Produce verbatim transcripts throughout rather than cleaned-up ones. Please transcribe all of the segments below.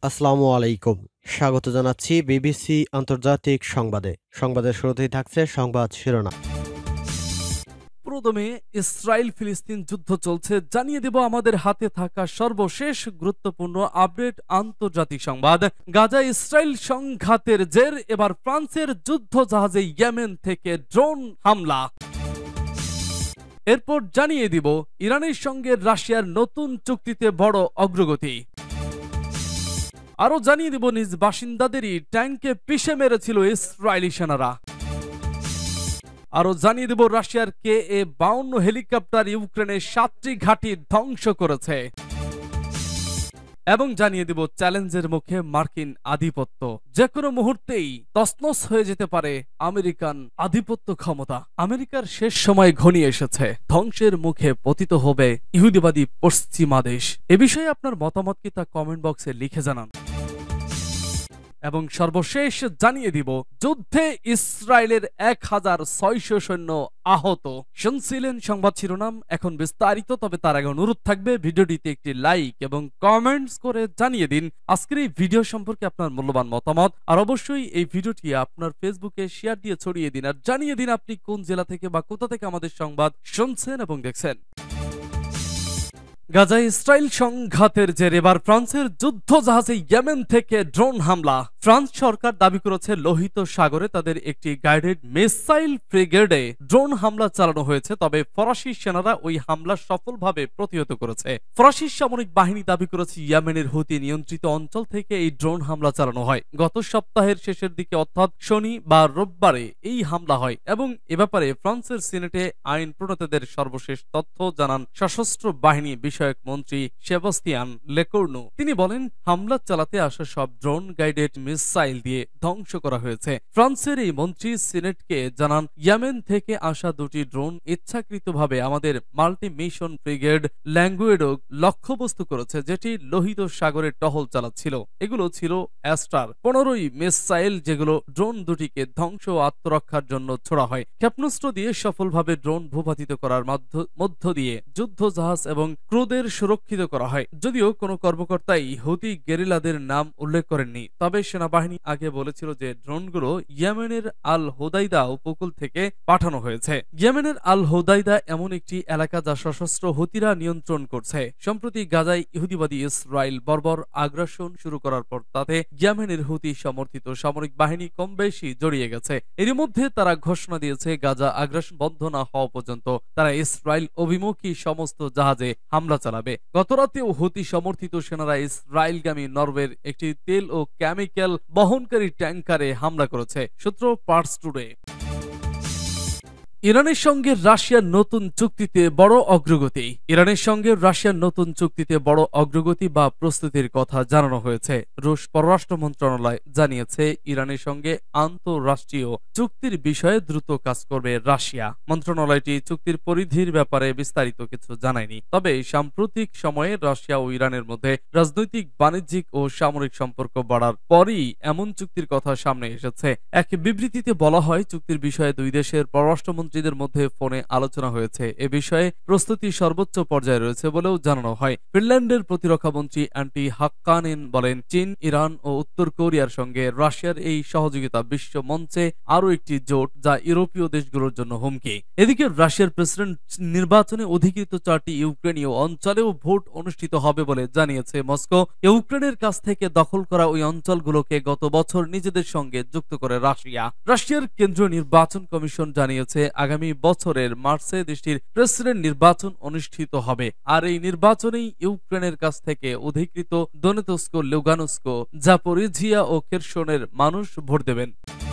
আসসালামু আলাইকুম। স্বাগত জানাচ্ছি বিবিসি আন্তর্জাতিক সংবাদে। সংবাদের শুরুতেই থাকছে সংবাদ শিরোনাম। প্রথমে ইসরায়েল ফিলিস্তিন যুদ্ধ চলছে, জানিয়ে দেব আমাদের হাতে থাকা সর্বশেষ গুরুত্বপূর্ণ আপডেট আন্তর্জাতিক সংবাদ। গাজা ইসরায়েল সংঘাতের জের এবার ফ্রান্সের যুদ্ধ জাহাজে ইয়েমেন থেকে ড্রোন হামলা। এরপর জানিয়ে দিব ইরানের সঙ্গে রাশিয়ার নতুন চুক্তিতে বড় অগ্রগতি। আরো জানিয়ে দিব নিজ বাসিন্দাদেরই ট্যাঙ্কে পিষে মেরেছিল ইসরায়েলি সেনারা। আরো জানিয়ে দেব রাশিয়ার কে এ বাউন্ন হেলিকপ্টার ইউক্রেনের সাতটি ঘাঁটি ধ্বংস করেছে। এবং জানিয়ে দেব চ্যালেঞ্জের মুখে মার্কিন আধিপত্য, যে কোনো মুহূর্তেই তছনছ হয়ে যেতে পারে আমেরিকান আধিপত্য ক্ষমতা। আমেরিকার শেষ সময় ঘনিয়ে এসেছে, ধ্বংসের মুখে পতিত হবে ইহুদিবাদী পশ্চিমা দেশ। এ বিষয়ে আপনার মতামত কি তা কমেন্ট বক্সে লিখে জানান। এবং সর্বশেষ জানিয়ে দিব যুদ্ধে ইসরায়েলের এক হাজার ছয়শ সৈন্য আহত। শুনছিলেন সংবাদ শিরোনাম, এখন বিস্তারিত। তবে তার আগে অনুরোধ থাকবে ভিডিওটিতে একটি লাইক এবং কমেন্টস করে জানিয়ে দিন আজকের এই ভিডিও সম্পর্কে আপনার মূল্যবান মতামত। আর অবশ্যই এই ভিডিওটি আপনার ফেসবুকে শেয়ার দিয়ে ছড়িয়ে দিন আর জানিয়ে দিন আপনি কোন জেলা থেকে বা কোথা থেকে আমাদের সংবাদ শুনছেন এবং দেখছেন। গাজা ইসরায়েল সংঘাতের জের এবার ফ্রান্সের যুদ্ধ জাহাজে ইয়েমেন থেকে ড্রোন হামলা। ফ্রান্স সরকার দাবি করেছে লোহিত সাগরে তাদের একটি গাইডেড মিসাইল ব্রিগেডে ড্রোন হামলা চালানো হয়েছে, তবে ফরাসি সেনারা ওই হামলা সফলভাবে প্রতিহত করেছে। ফরাসি সামরিক বাহিনী দাবি করেছে ইয়েমেনের হুতি নিয়ন্ত্রিত অঞ্চল থেকে এই ড্রোন হামলা চালানো হয়। গত সপ্তাহের শেষের দিকে অর্থাৎ শনি বা রোববারে এই হামলা হয় এবং এ ব্যাপারে ফ্রান্সের সিনেটে আইন প্রণেতাদের সর্বশেষ তথ্য জানান সশস্ত্র বাহিনী বিষয়ক মন্ত্রী সেবাস্তিয়ান লেকোর্নু। তিনি বলেন, হামলা চালাতে আসা সব ড্রোন গাইডেড মিসাইল দিয়ে ধ্বংস করা হয়েছে। ফ্রান্সের এই মন্ত্রী সিনেটকে জানান, ইয়েমেন থেকে আসা দুটি ড্রোন ইচ্ছাকৃতভাবে আমাদের মাল্টি মিশন ব্রিগেড ল্যাঙ্গুয়েডো লক্ষ্যবস্তু করেছে, যেটি লোহিত সাগরে টহল চালাচ্ছিল। এগুলো ছিল অ্যাস্টার পনেরোই মিসাইল, যেগুলো ড্রোন দুটিকে ধ্বংস ও আত্মরক্ষার জন্য ছোড়া হয়। ক্ষেপণাস্ত্র দিয়ে সফলভাবে ড্রোন ভূপাতিত করার মধ্য দিয়ে যুদ্ধ জাহাজ এবং ক্রুদের সুরক্ষিত করা হয়। যদিও কোনো কর্মকর্তাই হুতি গেরিলাদের নাম উল্লেখ করেননি, তবে সেনাবাহিনী আগে বলেছিল যে ড্রোনগুলো ইয়েমেনের আল হোদাইদা উপকূল থেকে পাঠানো হয়েছে। ইয়েমেনের আল হোদাইদা এমন একটি এলাকা যা সশস্ত্র হুতিরা নিয়ন্ত্রণ করছে। সম্প্রতি গাজায় ইহুদিবাদী ইসরায়েল বর্বর আগ্রাসন শুরু করার পর তাতে ইয়েমেনের হুতি সমর্থিত সামরিক বাহিনী কম বেশি জড়িয়ে গেছে। এর মধ্যে তারা ঘোষণা দিয়েছে গাজা আগ্রাসন বন্ধ না হওয়া পর্যন্ত তারা ইসরায়েল অভিমুখী সমস্ত জাহাজে হামলা চালাবে। গতরাতেও হুতি সমর্থিত সেনারা ইসরায়েলগামী নরওয়ের একটি তেল ও কেমিক্যাল বহনকারী ট্যাঙ্কারে হামলা করেছে। সূত্র পার্স টুডে। ইরানের সঙ্গে রাশিয়ার নতুন চুক্তিতে বড় অগ্রগতি। ইরানের সঙ্গে রাশিয়ার নতুন চুক্তিতে বড় অগ্রগতি বা প্রস্তুতির কথা জানানো হয়েছে। রুশ পররাষ্ট্র মন্ত্রণালয় জানিয়েছে, ইরানের সঙ্গে আন্তঃরাষ্ট্রীয় চুক্তির বিষয়ে দ্রুত কাজ করবে রাশিয়া। মন্ত্রণালয়টি চুক্তির পরিধির ব্যাপারে বিস্তারিত কিছু জানায়নি, তবে সাম্প্রতিক সময়ে রাশিয়া ও ইরানের মধ্যে রাজনৈতিক, বাণিজ্যিক ও সামরিক সম্পর্ক বাড়ার পরই এমন চুক্তির কথা সামনে এসেছে। এক বিবৃতিতে বলা হয়, চুক্তির বিষয়ে দুই দেশের পররাষ্ট্রমন্ত্রী মধ্যে ফোনে আলোচনা হয়েছে। এ বিষয়ে প্রস্তুতি সর্বোচ্চ পর্যায়ে রয়েছে বলেও জানানো হয়। ফিনল্যান্ডের প্রতিরক্ষা মন্ত্রী অ্যান্টি হাক্কানেন বলেন, চীন, ইরান ও উত্তর কোরিয়ার সঙ্গে রাশিয়ার এই সহযোগিতা বিশ্ব মঞ্চে আরও একটি জোট যা ইউরোপীয় দেশগুলোর জন্য হুমকি। এদিকে রাশিয়ার প্রেসিডেন্ট নির্বাচনে অধিকৃত চারটি ইউক্রেনীয় অঞ্চলেও ভোট অনুষ্ঠিত হবে বলে জানিয়েছে মস্কো। ইউক্রেনের কাছ থেকে দখল করা ওই অঞ্চলগুলোকে গত বছর নিজেদের সঙ্গে যুক্ত করে রাশিয়া। রাশিয়ার কেন্দ্রীয় নির্বাচন কমিশন জানিয়েছে, আগামী বছরের মার্চে দেশটির প্রেসিডেন্ট নির্বাচন অনুষ্ঠিত হবে। আর এই নির্বাচনেই ইউক্রেনের কাছ থেকে অধিকৃত দনেতস্ক, লুগানস্ক, জাপোরিজিয়া ও কেরসনের মানুষ ভোট দেবেন।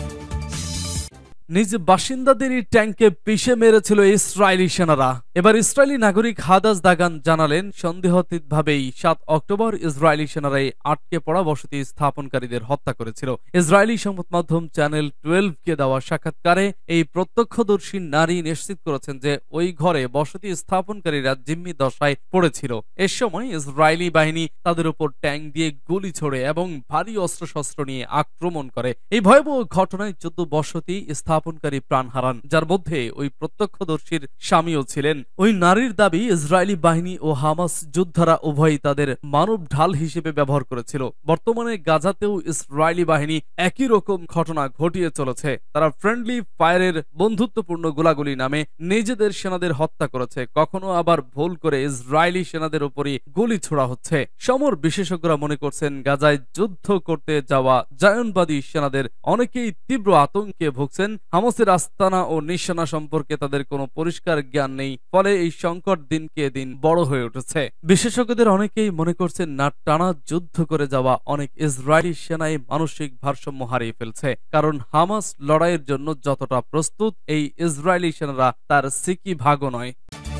নিজ বাসিন্দাদেরই ট্যাঙ্কে পিষে মেরেছিল ইসরায়েলি সেনারা। এবার ইসরায়েলি নাগরিক হাদাস দাগান জানালেন, সন্দেহাতীতভাবেই সাত অক্টোবর ইসরায়েলি সেনারাই আটকে পড়া বসতি স্থাপনকারীদের হত্যা করেছিল। ইসরায়েলি সংবাদ মাধ্যম চ্যানেল টুয়েলভ কে দেওয়া সাক্ষাৎকারে এই প্রত্যক্ষদর্শী নারী নিশ্চিত করেছেন যে ওই ঘরে বসতি স্থাপনকারীরা জিম্মি দশায় পড়েছিল। এ সময় ইসরায়েলি বাহিনী তাদের উপর ট্যাঙ্ক দিয়ে গুলি ছোড়ে এবং ভারী অস্ত্রশস্ত্র নিয়ে আক্রমণ করে। এই ভয়াবহ ঘটনায় চোদ্দ বসতি স্থাপন স্থাপনকারী প্রাণ হারান, যার মধ্যে ওই প্রত্যক্ষদর্শীর স্বামীও ছিলেন। ওই নারীর দাবি ইসরায়েলি বাহিনী ও হামাস যোদ্ধারা উভয়ই তাদের মানব ঢাল হিসেবে ব্যবহার করেছিল। বর্তমানে গাজাতেও ইসরায়েলি বাহিনী একই রকম ঘটনা ঘটিয়ে চলেছে। তারা ফ্রেন্ডলি ফায়ারের বন্ধুত্বপূর্ণ গোলাগুলি নামে নিজেদের সেনাদের হত্যা করেছে, কখনো আবার ভুল করে ইসরায়েলি সেনাদের উপরই গুলি ছোড়া হচ্ছে। সমর বিশেষজ্ঞরা মনে করছেন গাজায় যুদ্ধ করতে যাওয়া জায়নবাদী সেনাদের অনেকেই তীব্র আতঙ্কে ভুগছেন। হামাসের আস্তানা ও নিশানা সম্পর্কে তাদের কোনো পরিষ্কার জ্ঞান নেই, ফলে এই সংকট দিনকে দিন বড় হয়ে উঠেছে। বিশেষজ্ঞদের অনেকেই মনে করছেন না টানা যুদ্ধ করে যাওয়া অনেক ইসরায়েলি সেনাই মানসিক ভারসাম্য হারিয়ে ফেলছে, কারণ হামাস লড়াইয়ের জন্য যতটা প্রস্তুত এই ইসরায়েলি সেনারা তার সিকি ভাগও নয়।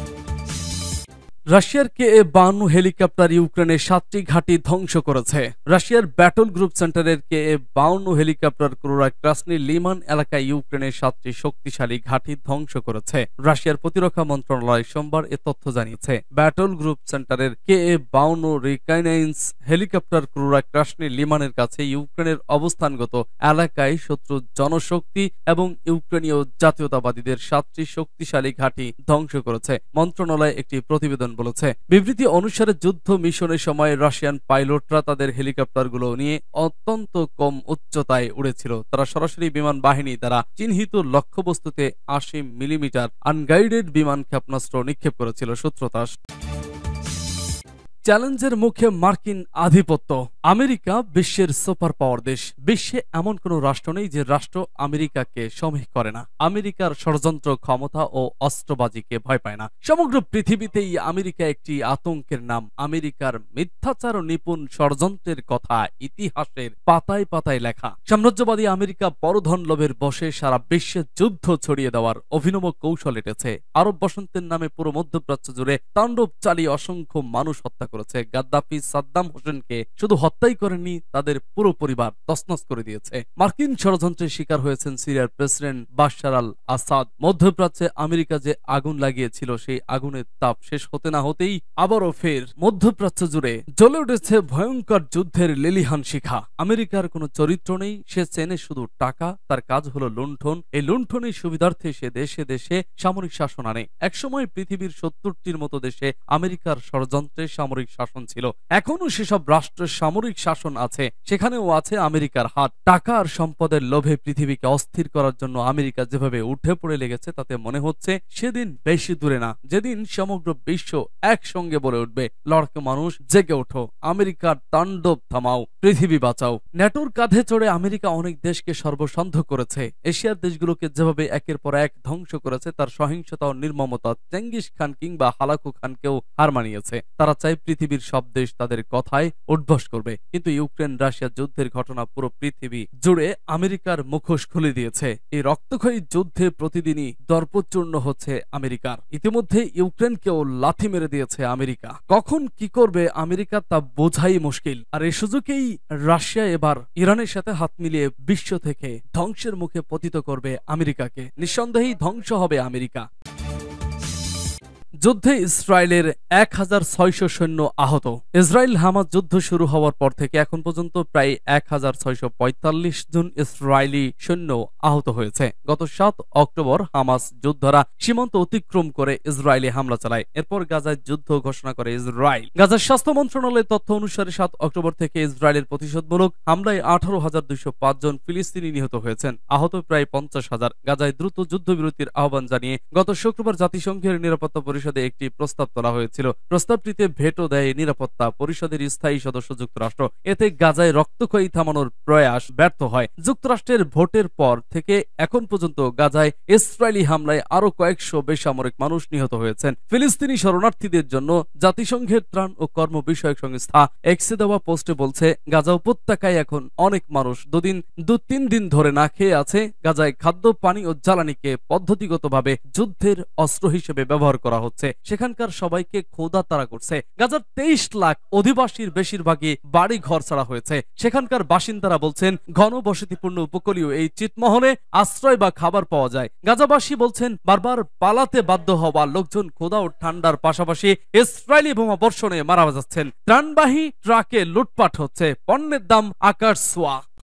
রাশিয়ার কে এ বান্ন হেলিকপ্টার ইউক্রেনের সাতটি ঘাঁটি ধ্বংস করেছে। রাশিয়ার ব্যাটল গ্রুপ সেন্টারের কে এ বান্ন হেলিকপ্টার ক্রুরা ক্রাসনি লিমান এলাকায় ইউক্রেনের সাতটি শক্তিশালী ঘাঁটি ধ্বংস করেছে। রাশিয়ার প্রতিরক্ষা মন্ত্রণালয় সোমবার এ তথ্য জানিয়েছে। ব্যাটল গ্রুপ সেন্টারের কে এ বান্ন রিকাইনাইন্স হেলিকপ্টার ক্রুরা ক্রাসনি লিমানের কাছে ইউক্রেনের অবস্থানগত এলাকায় শত্রু জনশক্তি এবং ইউক্রেনীয় জাতীয়তাবাদীদের সাতটি শক্তিশালী ঘাঁটি ধ্বংস করেছে, মন্ত্রণালয় একটি প্রতিবেদন বলেছে। বিবৃতি অনুসারে যুদ্ধ মিশনের সময় রাশিয়ান পাইলটরা তাদের হেলিকপ্টারগুলো নিয়ে অত্যন্ত কম উচ্চতায় উড়েছিল। তারা সরাসরি বিমান বাহিনী দ্বারা চিহ্নিত লক্ষ্যবস্তুতে আশি মিলিমিটার আনগাইডেড বিমান ক্ষেপণাস্ত্র নিক্ষেপ করেছিল। সূত্রতাস চ্যালেঞ্জের মুখে মার্কিন আধিপত্য। আমেরিকা বিশ্বের সুপার পাওয়ার দেশ। বিশ্বে এমন কোন রাষ্ট্র নেই যে রাষ্ট্র আমেরিকাকে সমীহ করে না। আমেরিকার ষড়যন্ত্র ক্ষমতা ও অস্ত্রবাজিকে ভয় পায় না। সমগ্র পৃথিবীতেই আমেরিকা একটি আতঙ্কের নাম। আমেরিকার মিথ্যাচার ও নিপুণ ষড়যন্ত্রের কথা ইতিহাসের পাতায় পাতায় লেখা। সাম্রাজ্যবাদী আমেরিকা বড় ধন লোভের বশে সারা বিশ্বে যুদ্ধ ছড়িয়ে দেওয়ার অভিনব কৌশল এটেছে। আরব বসন্তের নামে পুরো মধ্যপ্রাচ্য জুড়ে তাণ্ডব চালিয়ে অসংখ্য মানুষ হত্যা করেছে। গাদ্দাফি সাদ্দাম হোসেনকে শুধু হত্যাই করেননি, তাদের পুরো পরিবার তছনছ করে দিয়েছে। মার্কিন ষড়যন্ত্রের শিকার হয়েছেন সিরিয়ার প্রেসিডেন্ট বাশার আল আসাদ। মধ্যপ্রাচ্যে আমেরিকা যে আগুন লাগিয়েছিল সেই আগুনের তাপ শেষ হতে না হতেই আবারও ফের মধ্যপ্রাচ্য জুড়ে জ্বলে উঠেছে ভয়ঙ্কর যুদ্ধের লেলিহান শিখা। আমেরিকার কোনো চরিত্র নেই, সে চেনে শুধু টাকা। তার কাজ হলো লুণ্ঠন। এই লুণ্ঠনের সুবিধার্থে সে দেশে দেশে সামরিক শাসন আনে। একসময় পৃথিবীর সত্তরটির মতো দেশে আমেরিকার ষড়যন্ত্রের সামরিক শাসন ছিল। এখনো সেসব রাষ্ট্রের সামরিক শাসন আছে, সেখানেও আছে আমেরিকার হাত। টাকা আর সম্পদের লোভে পৃথিবীকে অস্থির করার জন্য আমেরিকা যেভাবে উঠে পড়ে লেগেছে তাতে মনে হচ্ছে সেদিন বেশি দূরে না, যেদিন সমগ্র বিশ্ব একসঙ্গে বলে উঠবে, লড়কে মানুষ জেগে ওঠো, আমেরিকার তাণ্ডব থামাও, পৃথিবী বাঁচাও। ন্যাটোর কাঁধে চড়ে আমেরিকা অনেক দেশকে সর্বসন্ধ করেছে। এশিয়ার দেশগুলোকে যেভাবে একের পর এক ধ্বংস করেছে তার সহিংসতা ও নির্মমতা চেঙ্গিস খান কিংবা হালাকু খানকেও হার মানিয়েছে। তারা চাই পৃথিবীর সব দেশ তাদের কথায় উদ্ভস করবে। কিন্তু ইউক্রেন রাশিয়া যুদ্ধের ঘটনা পুরো পৃথিবী জুড়ে আমেরিকার মুখোশ খুলে দিয়েছে। এই রক্তক্ষয়ী যুদ্ধে প্রতিদিনই দর্পচূর্ণ হচ্ছে আমেরিকার। ইতিমধ্যে ইউক্রেনকেও লাথি মেরে দিয়েছে আমেরিকা। কখন কি করবে আমেরিকা তা বোঝাই মুশকিল। আর এই সুযোগেই রাশিয়া এবার ইরানের সাথে হাত মিলিয়ে বিশ্ব থেকে ধ্বংসের মুখে পতিত করবে আমেরিকাকে। নিঃসন্দেহেই ধ্বংস হবে আমেরিকা। যুদ্ধে ইসরায়েলের এক হাজার ছয়শ সৈন্য আহত। ইসরায়েল হামাস যুদ্ধ শুরু হওয়ার পর থেকে এখন পর্যন্ত প্রায় এক হাজার ছয়শ পঁয়তাল্লিশ জন ইসরায়েলি সৈন্য আহত হয়েছে। গত সাত অক্টোবর হামাস যোদ্ধারা সীমান্ত অতিক্রম করে ইসরায়েলে হামলা চালায়। এরপর গাজায় যুদ্ধ ঘোষণা করে ইসরায়েল। গাজার স্বাস্থ্য মন্ত্রণালয়ের তথ্য অনুসারে সাত অক্টোবর থেকে ইসরায়েলের প্রতিশোধমূলক হামলায় আঠারো হাজার দুইশো পাঁচ জন ফিলিস্তিনি নিহত হয়েছেন, আহত প্রায় পঞ্চাশ হাজার। গাজায় দ্রুত যুদ্ধবিরতির আহ্বান জানিয়ে গত শুক্রবার জাতিসংঘের নিরাপত্তা পরিষদ একটি প্রস্তাব তোলা হয়েছিল। প্রস্তাবটিতে ভেটো দেয় নিরাপত্তা পরিষদের স্থায়ী সদস্য যুক্তরাষ্ট্র। এতে গাজায় রক্তক্ষয়ী থামানোর প্রয়াস ব্যর্থ হয়। যুক্তরাষ্ট্রের ভোটের পর থেকে এখন পর্যন্ত গাজায় ইসরায়েলি হামলায় আরো কয়েকশো বেসামরিক মানুষ নিহত হয়েছেন। ফিলিস্তিনি শরণার্থীদের জন্য জাতিসংঘের ত্রাণ ও কর্ম বিষয়ক সংস্থা এক্সে দেওয়া পোস্টে বলছে, গাজা উপত্যকায় এখন অনেক মানুষ দুদিন দু তিন দিন ধরে না খেয়ে আছে। গাজায় খাদ্য, পানি ও জ্বালানিকে পদ্ধতিগতভাবে যুদ্ধের অস্ত্র হিসেবে ব্যবহার করা হচ্ছে। সেখানকার সবাইকে খোদা তাড়া করছে। গাজার তেইশ লাখ অধিবাসীর বেশিরভাগই বাড়ি ঘর ছাড়া হয়েছে। সেখানকার বাসিন্দারা বলছেন ঘনবসতিপূর্ণ উপকূলীয় এই চিটমহলে আশ্রয় বা খাবার পাওয়া যায়। গাজাবাসী বলছেন বারবার পালাতে বাধ্য হওয়া লোকজন খোদা ও ঠান্ডার পাশাপাশি ইসরায়েলি বোমা বর্ষণে মারা যাচ্ছেন। ত্রাণবাহী ট্রাকে লুটপাট হচ্ছে, পণ্যের দাম আকাশ ছোঁয়া।